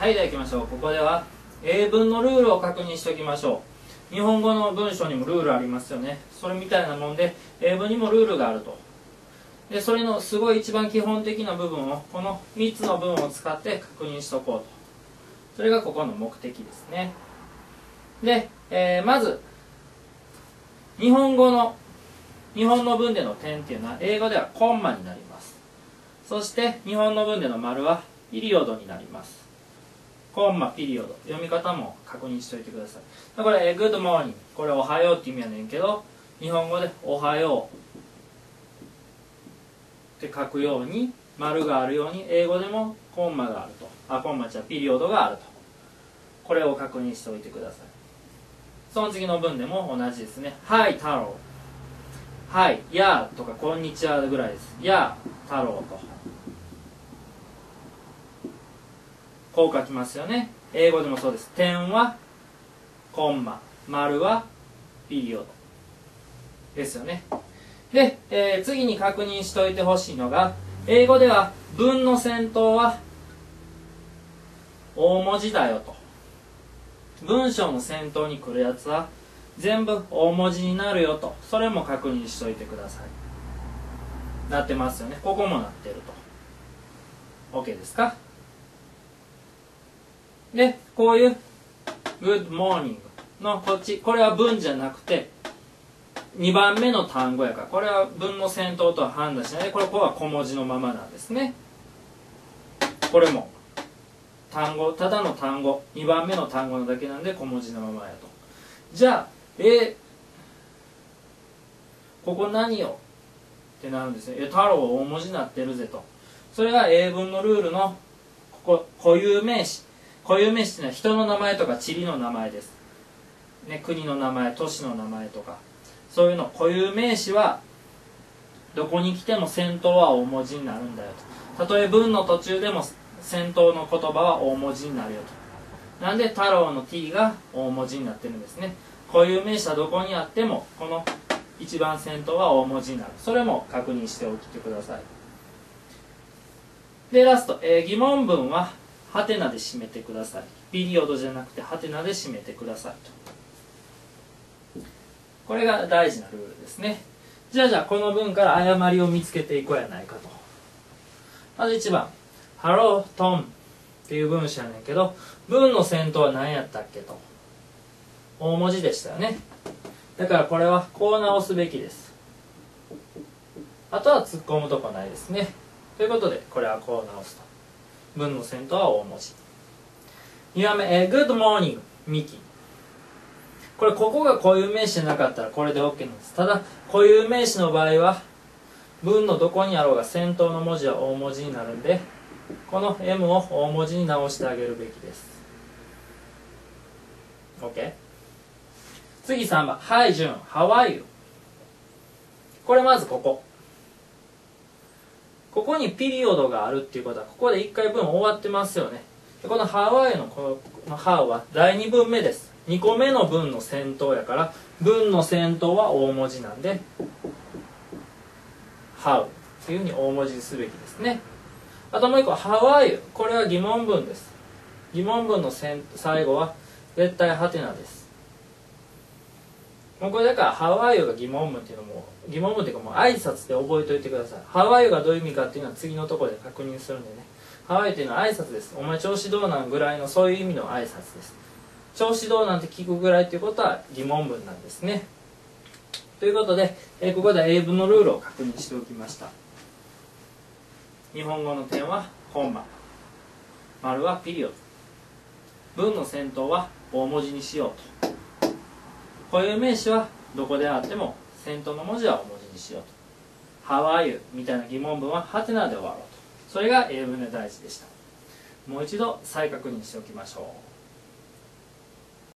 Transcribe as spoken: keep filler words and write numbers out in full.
はい、では行きましょう。ここでは英文のルールを確認しておきましょう。日本語の文章にもルールありますよね。それみたいなもんで英文にもルールがあると。でそれのすごい一番基本的な部分をこのみっつの文を使って確認しておこうと。それがここの目的ですね。で、えー、まず日本語の日本の文での点っていうのは英語ではコンマになります。そして日本の文での丸はピリオドになります。コンマピリオド、読み方も確認しておいてください。これ、えー、Good morning、これおはようって意味やねんけど、日本語でおはようって書くように丸があるように英語でもコンマがあると。あ、コンマじゃピリオドがあると。これを確認しておいてください。その次の文でも同じですね。はい太郎、はいやーとかこんにちはぐらいです。やー太郎とこう書きますよね。英語でもそうです。点はコンマ、丸はピリオドですよね。で、えー、次に確認しておいてほしいのが、英語では文の先頭は大文字だよと。文章の先頭に来るやつは全部大文字になるよと。それも確認しておいてください。なってますよね。ここもなってると。 OK ですか。でこういう「Good morning」のこっち、これは文じゃなくてにばんめの単語やから、これは文の先頭とは判断しないで、これここは小文字のままなんですね。これも単語、ただの単語、にばんめの単語のだけなんで小文字のままやと。じゃあえー、ここ何よってなるんですね。え太郎大文字になってるぜと。それが英文のルールのここ固有名詞。固有名詞っていうのは人の名前とか地理の名前です、ね、国の名前、都市の名前とかそういうの。固有名詞はどこに来ても先頭は大文字になるんだよと。たとえ文の途中でも先頭の言葉は大文字になるよと。なんで太郎の T が大文字になってるんですね。固有名詞はどこにあってもこの一番先頭は大文字になる。それも確認しておいてください。でラスト、えー、疑問文はハテナで締めてください。ピリオドじゃなくてハテナで締めてくださいと。これが大事なルールですね。じゃあじゃあこの文から誤りを見つけていこうやないかと。まずいちばん「Hello Tom」っていう文章やねんけど、文の先頭は何やったっけと。大文字でしたよね。だからこれはこう直すべきです。あとは突っ込むとこないですね。ということでこれはこう直すと。文の先頭は大文字。にばんめ、えー、Good morning ミキ。これここが固有名詞じゃなかったらこれで OK なんです。ただ固有名詞の場合は文のどこにあろうが先頭の文字は大文字になるんで、この M を大文字に直してあげるべきです。 OK。 次さんばん Hi June How are you。 これまずここここにピリオドがあるっていうことはここでいっかい文終わってますよね。でこの How are you のこの How はだいにぶんめです。にこめの文の先頭やから文の先頭は大文字なんで How っていうふうに大文字にすべきですね。あともう一個 How are you。 これは疑問文です。疑問文の最後は絶対ハテナです。もうこれだから「How are you」が疑問文っていうのも疑問文っていうかもう挨拶で覚えておいてください。「How are you」がどういう意味かっていうのは次のところで確認するんでね。「How are you」っていうのは挨拶です。お前調子どうなんぐらいのそういう意味の挨拶です。調子どうなんて聞くぐらいっていうことは疑問文なんですね。ということで、えー、ここでは英文のルールを確認しておきました。日本語の点はコンマ、丸はピリオド、文の先頭は大文字にしようと。固有名詞はどこであっても先頭の文字は大文字にしようと。 How are you みたいな疑問文はハテナで終わろうと。それが英文で大事でした。もう一度再確認しておきましょう。